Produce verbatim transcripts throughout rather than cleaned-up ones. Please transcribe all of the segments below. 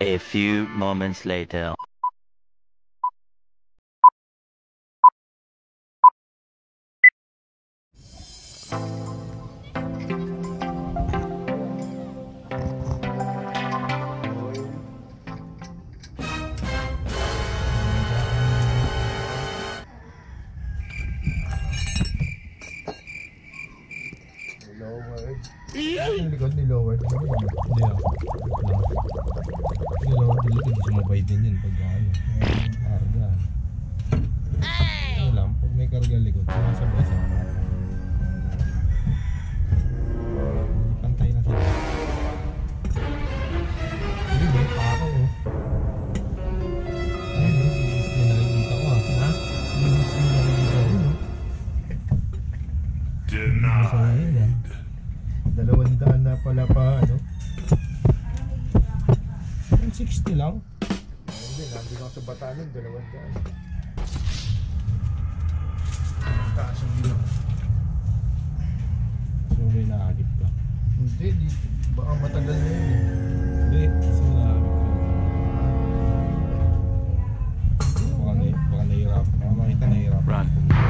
A few moments later. Yung likod ni lower din yun. Hindi ako. Yung lower din likod, sumabay din yun pag ano. Karga. Ano lang, pag may karga likod, sabay-sabay. Pantay na sila. Hindi, may pako oh. Ayun, isis niya nakikita ko ah. Ha? Isis niya nakikita ko oh. Denied. Dalawang daan na pala pa ano one sixty lang. Hindi, nandun ako sa Batanon, dalawang daan. Taas ang dito. So may naagip ka? Hindi, di, baka matagal na yun eh. Hindi, kasi naagip ka. Baka, na, baka nahirap, baka makita nahirap. Run.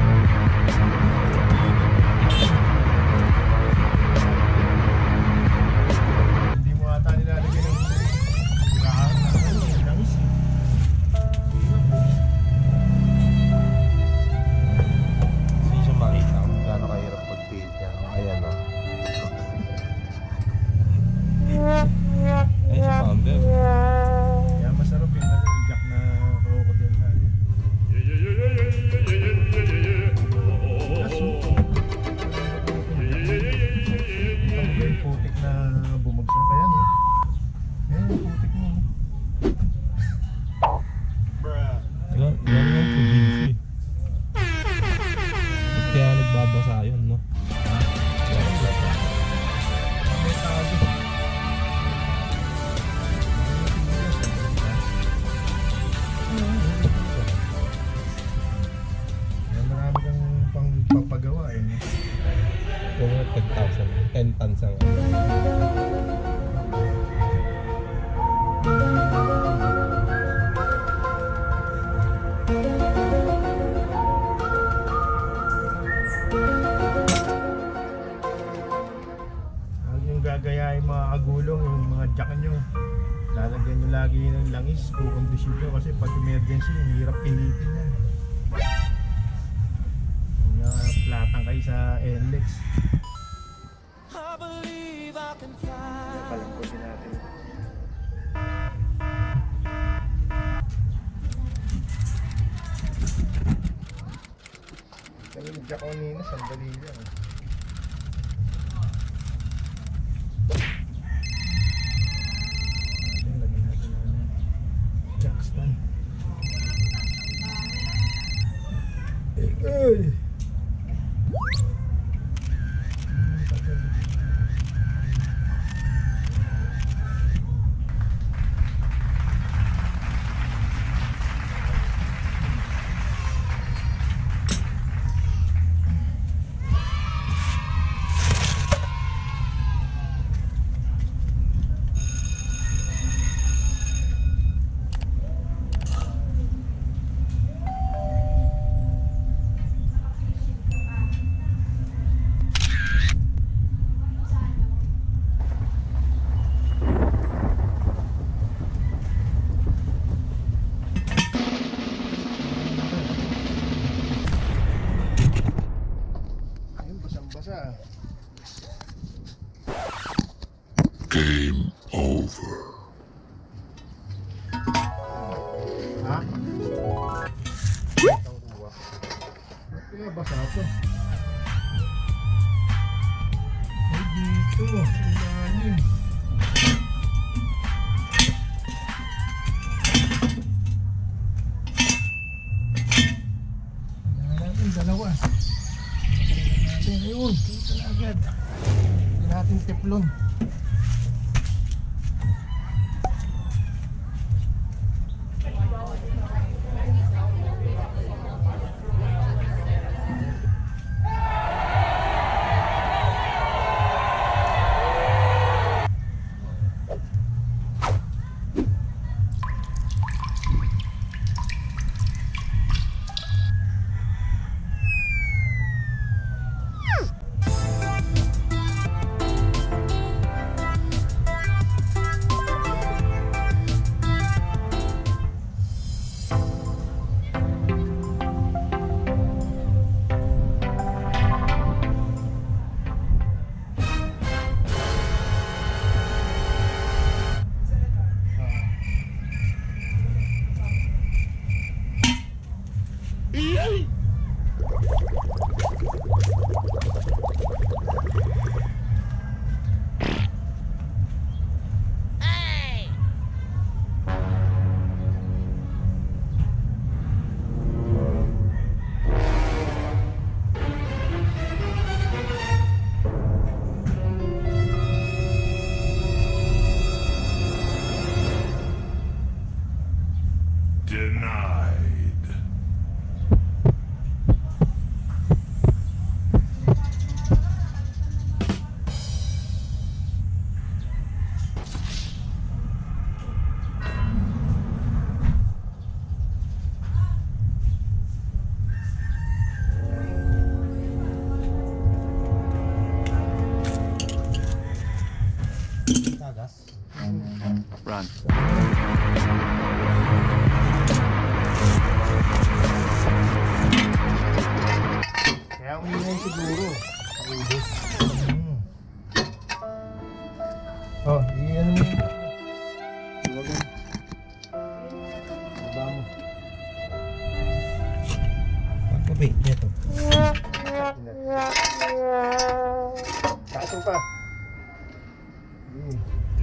ten tons ang yung gagayahin mga kagulong, yung mga jack nyo lalagyan nyo lagi ng langis, kukondisyon nyo kasi pag emergency yung hirap pilitin yan. Platang kayo sa N L E X. Palangkotin natin. Nag-jack ko nina, sandali lang. Lagyan natin ng jack stand. Ay! Game over. Ha? Kaya basa ito. Ay dito, ilalim. Natin dalawa. Ayun, dito na agad. Hindi natin tiplon. siguro. Naubos. Hmm. Oh, iyan mo yun. Iwagan. Baba mo. Pagkabait niya to. Taas mo pa. Hmm.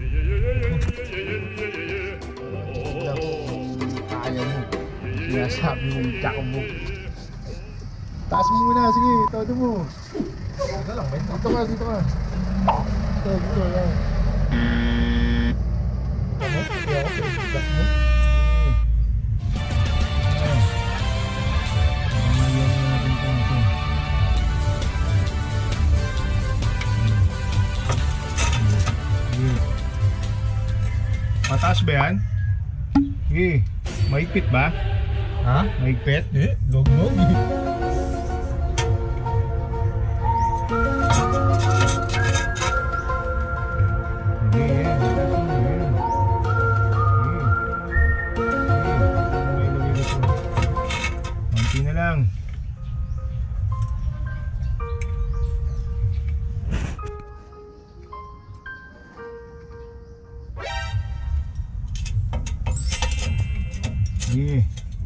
Kaya mo. Sinasabi mo, jack mo. Taas mo muna, sige, todo mo. Ito lang, bait. Dito ka, dito ka. Dito, dito, yan. Ano? Kaya ako, jack mo. Mataas ba yan? Sige. Mahigpit ba? Ha? Mahigpit? Eh, log-log. Sige, yan. Mataas mo, yan. Sige. Sige. Manti na lang. Sige.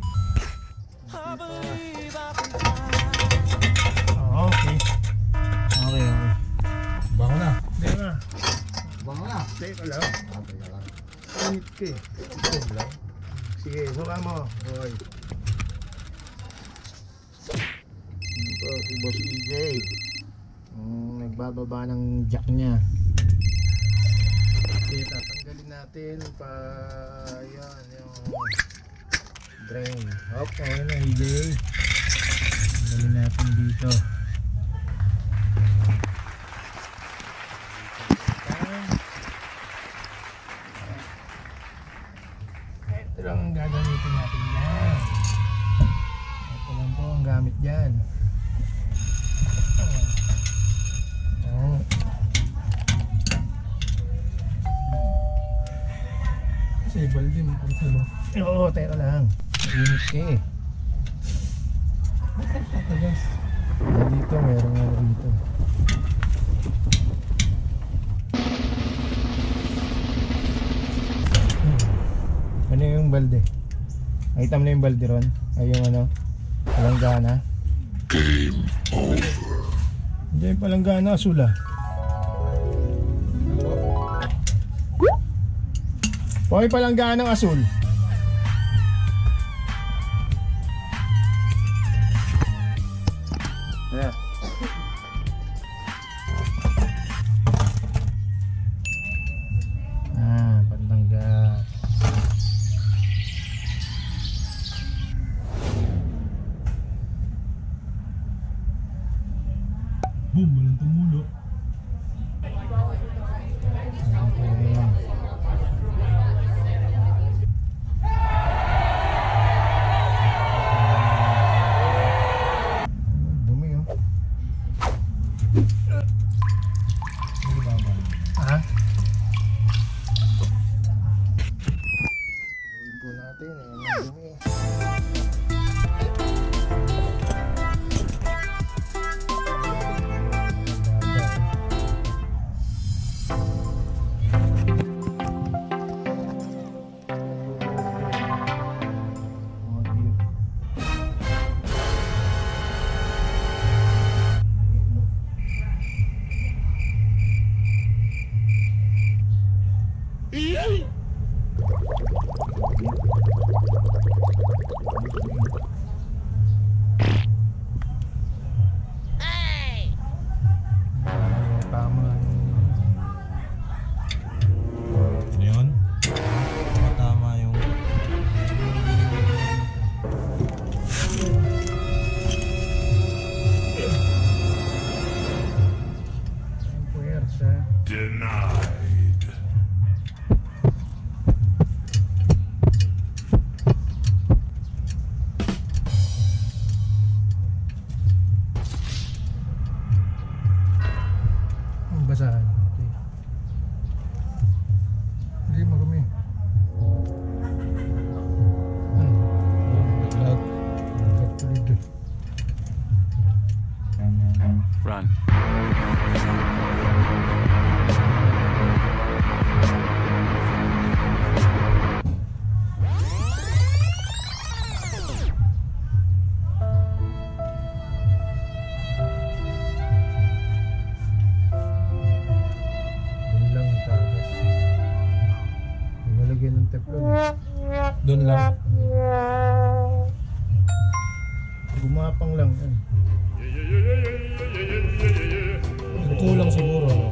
Oh, okay. Okay, okay. Bako na. Teka na. Bako na. Teka lang. Teka lang. Init ka eh. Ito lang. Sige, buka mo. Hoy. Ito, si Boss E J. Mm, nagbababa ng jack niya. Okay, tatanggalin natin pa yan, yung drain. Hop, okay na E J. Tanggalin natin dito. Ito lang ang gagamitin natin yan. Ito lang po ang gamit dyan. Oh. Kasi balde mo kung salo. Oo, teka lang. Init ka eh. Tagas. Dito, meron nga rito. Ano yung balde? Nakita mo na yung balde ron? Ay yung ano? Palanggana? Game over. Hindi yung palanggana, sula. Pwede palanggana ng asul. Yeah. Ah, Batangas. Boom, walang tumulo. Dumi oh. Ha? Gawin po natin eh. Ang dumi. Tama. Ano yun? Tama yung... Ang puwersa. Denied. Ang basahan. Okay. Hindi marumi. Hmm. Lahat. Tuloy-tuloy. Run. Doon lang. Gumapang lang yan. Kulang siguro. No?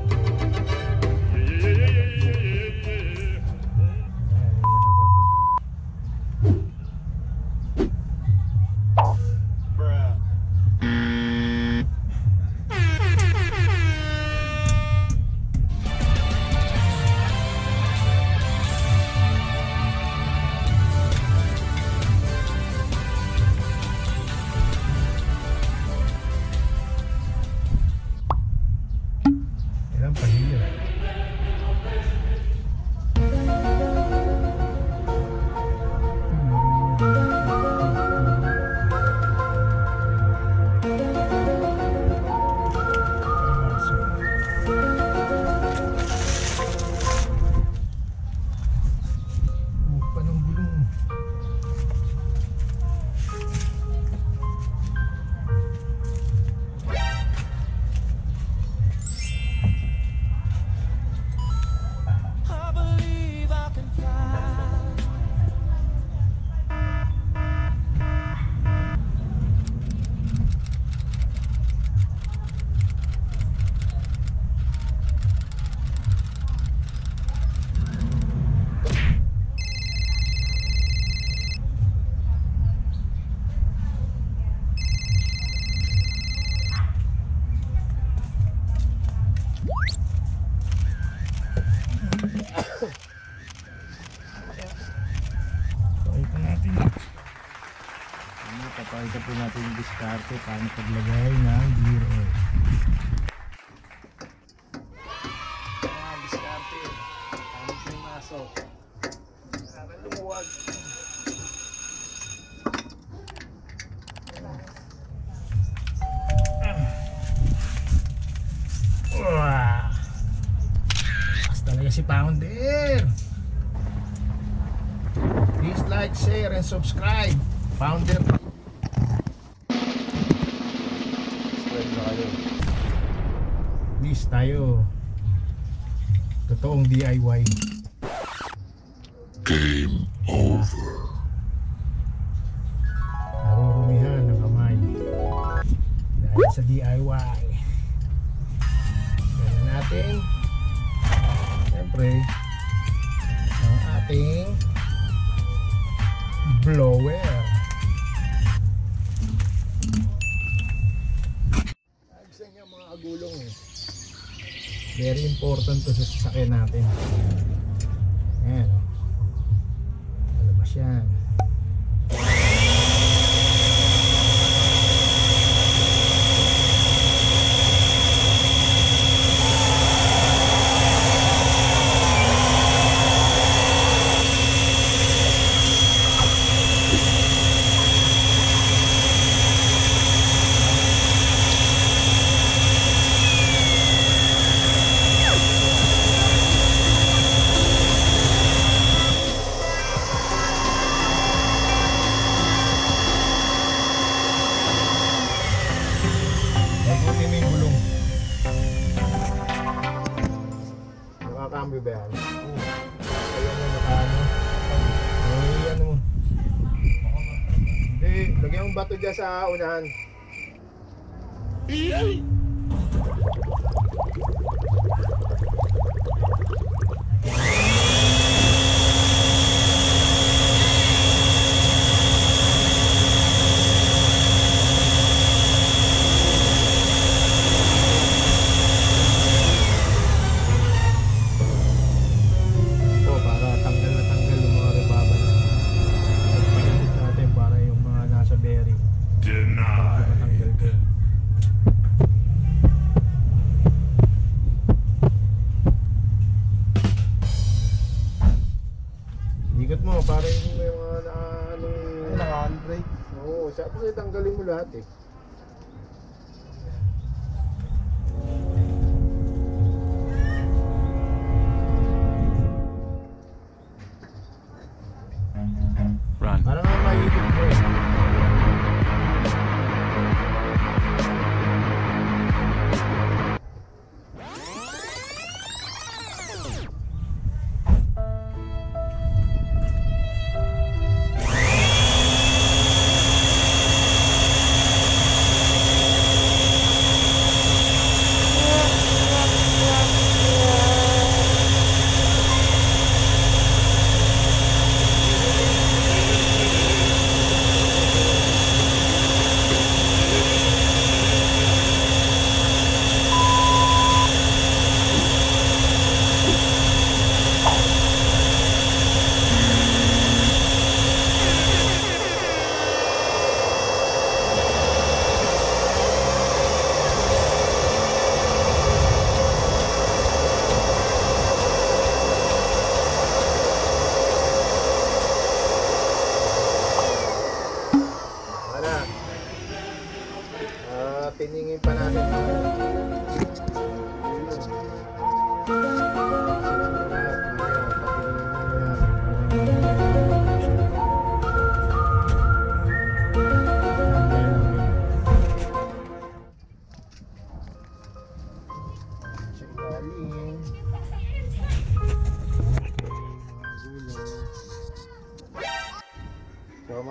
Ilang pahilya. Pakita natin. Ano, papakita po natin yung diskarte paano paglagay ng gear oil. Ayan, diskarte. Paano po yung maso. Para lumuwag. Wow. Mas talaga si Pounder. Please like, share, and subscribe. Pounder. Subscribe na kayo. Please tayo. Totoong D I Y. Game over. Narurumihan ng kamay. Dahil sa D I Y. Ganyan natin. Siyempre, ang ating blower. Ayusin niya mga agulong eh. Very important to sa sasakyan natin. Ayan o. Malabas yan. Mabuti mo yung gulong. Nakakambyo ba yan? Oo. Ayan mo, nakaano. Ay, ano mo. Hindi, lagyan mong bato dyan sa unahan. O, para tanggal na tanggal yung mga rebaba na. Pagpinit natin para yung mga nasa bearing. Denied. Matanggal ko. Ikot mo para yung may mga na anong... Ay, naka-handbrake. Oo, sabi sa'yo tanggalin mo lahat eh.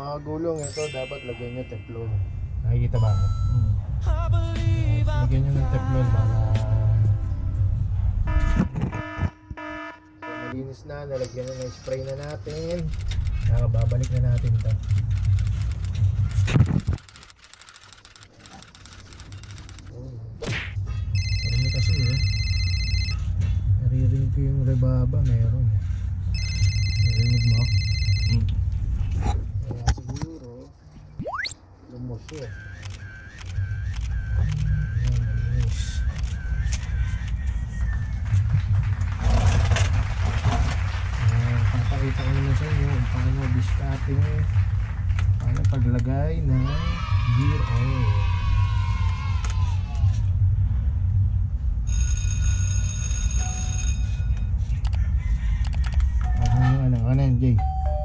mga gulong ito, dapat lagyan nyo teflon. Nakikita ba ako? Hmm. Lagyan nyo ng teflon para so, malinis na, nalagyan na ng spray na natin. Saka babalik na natin ito. Marami kasi eh. Naririnig ko yung rebaba, meron. Narinig mo? Hmm. Kaya siguro lumusyo. Ayan, nice. Ayan, papakita ko naman sa inyo kung paano discarding, paano paglagay ng gear oil. Ano yung ano, ano yan, Jay?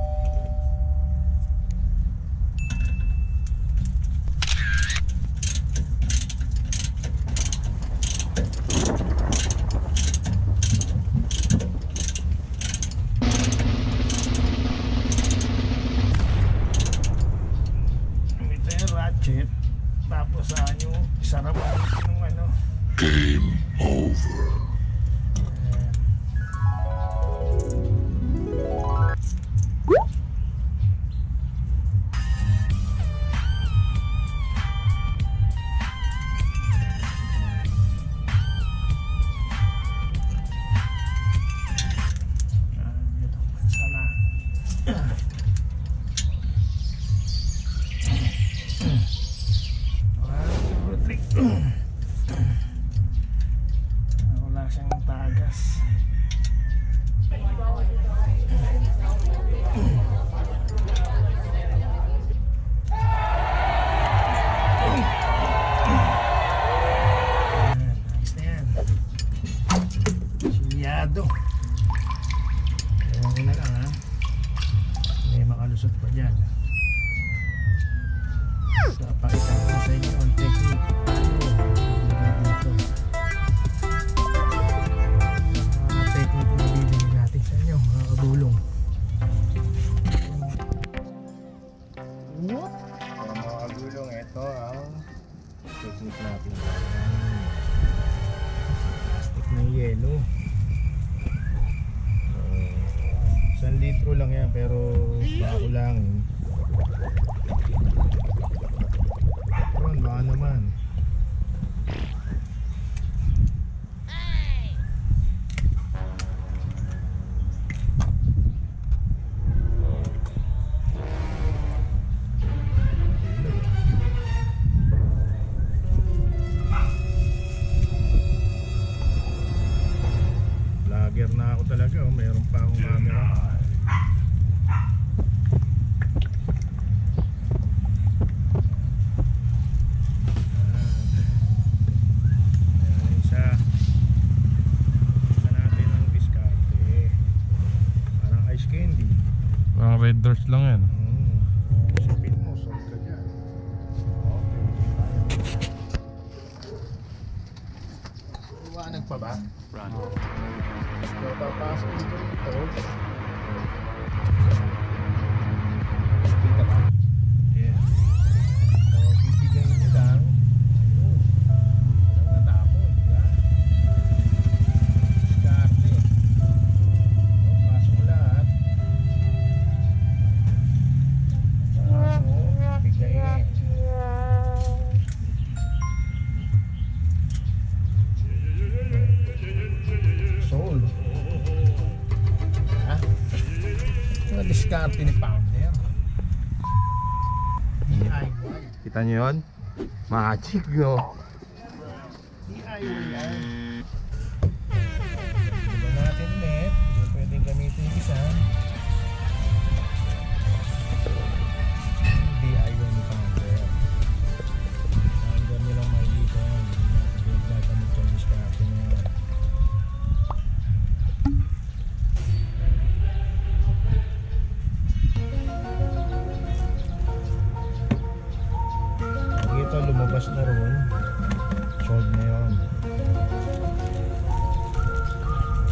Ito yung ratchet. Tapos saan yung sarap ng ano. Game over. Ayan. Ayan, ito. Sana. One, two, three. Wala siyang tagas. Ayan, ayos na yan. Silyado. Ewan ko na lang ha. May makalusot pa dyan. So, pakita ko sa inyo ang technique. Paano dito. Mga technique na bibigyan natin sa inyo, mga kagulong. What? So, mga kagulong, ito ang technique natin. Plastic ng yelo. So, isang litro lang yan, pero bako lang yun. Yun, baka naman. Vlogger na ako talaga, oh. Mayroon pa akong camera. Ayan, isa. Isa natin ang diskarte. Parang ice candy. Parang red doors lang yan. Mm. Sipin mo, solve ka dyan. Okay, liwanag pa ba? Run. So, papasok dito dito. Kita ba? Yes. So, pipigayin nyo lang. Oh, walang natapon, di ba? Diskarte. So, pasok mo lahat. Pasok, pigayin. Soul. Ha? Ito diskarte ni Pounder. D I Y. Kita nyo yun? Magic no? D I Y yan. Diba natin ulit? Hindi pwedeng gamitin yung isa. D I Y ni Pounder. Pounder nilang makikita yan. Hindi natin gagamit yung diskarte niya yan. Ito lumabas na roon. Solve na yun.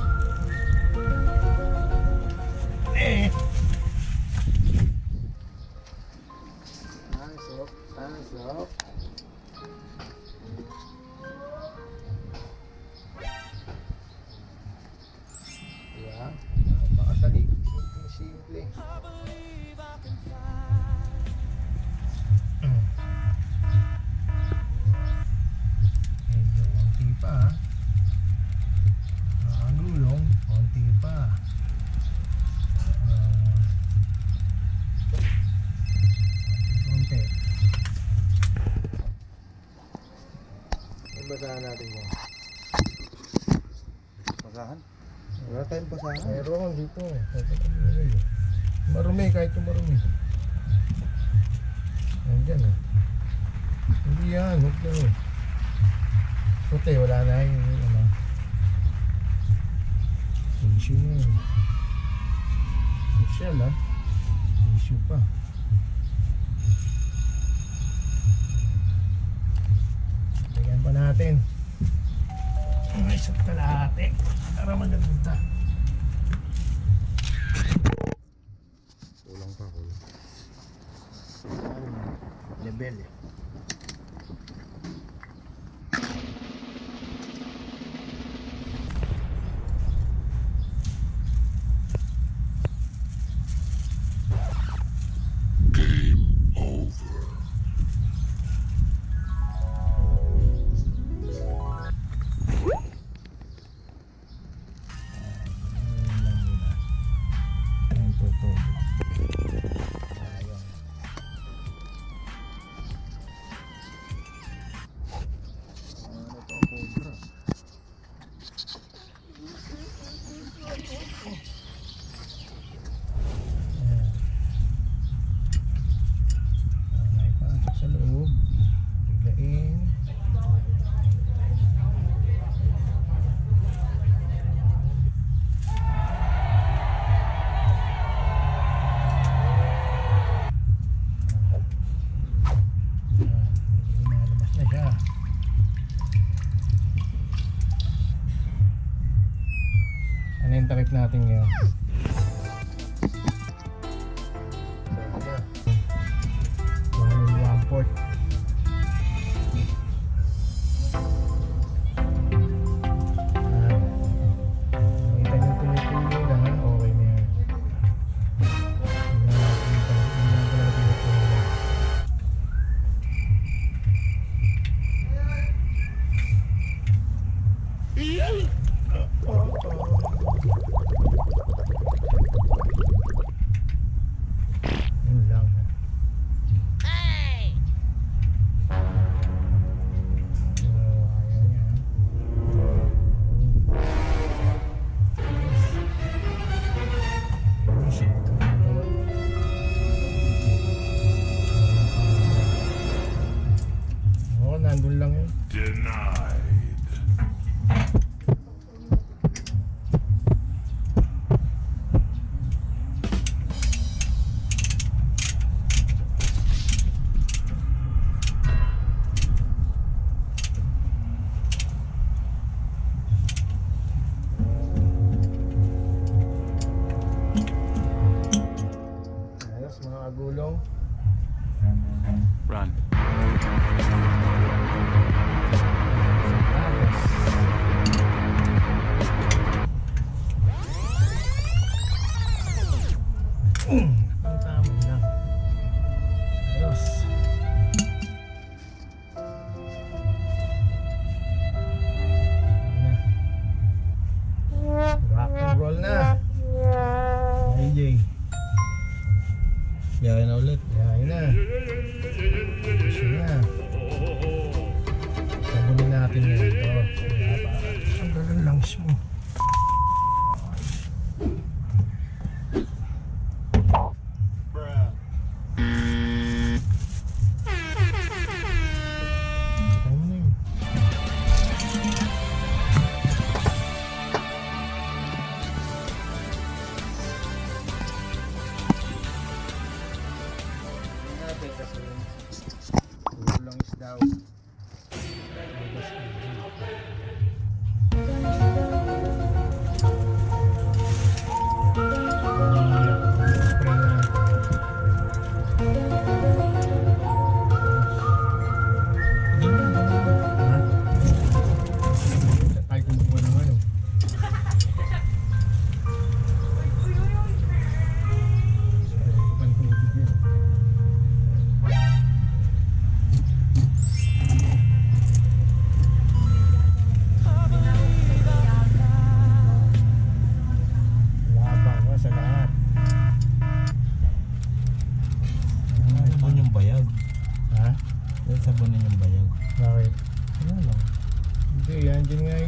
Eh basahan. Wala tayong basahan. Meron dito. Marumi, kahit yung marumi. Nandyan eh. Hindi yan, huwag yan eh. Puti, wala na yung ano. Issue na yun. Social ah. Issue pa. Lagyan pa natin. Ang isang kalahati. Para maganda. Kulang pa, kulang. Level eh. Game over. Ang totoo. May pasok sa loob. Biglain. Lumalabas na siya. Ano yung takip natin ngayon? One and one port. Ah, nakita niyo tumutuloy lang ha? Okay na yan. Hindi na nakita, hindi na talaga tumutuloy. Yun lang ha. Oh, ayaw niya ha. Yes. Oo, nandun lang yun. Denied.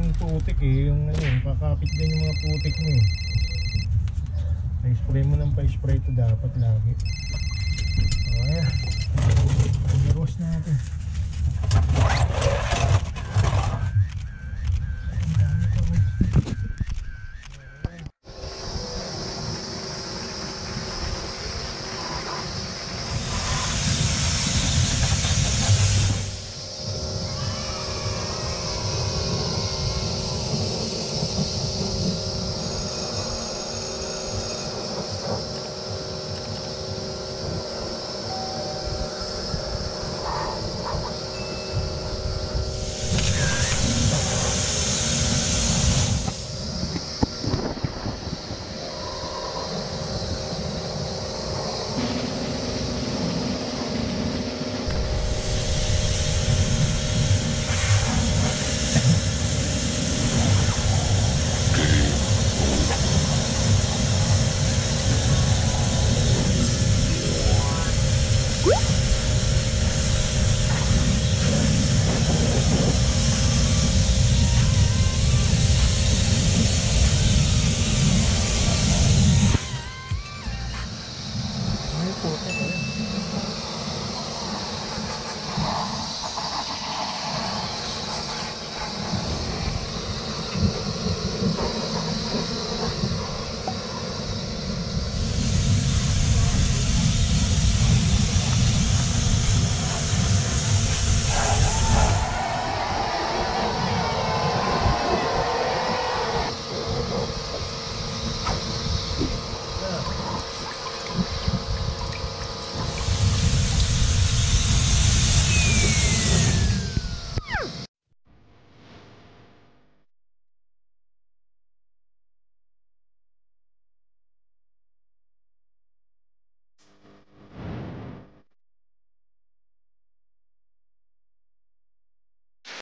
putik eh, yung ano, yung kakapit din yung mga putik mo eh. Pa-spray mo ng pa-spray ito dapat lagi. O ayan, i-roast natin.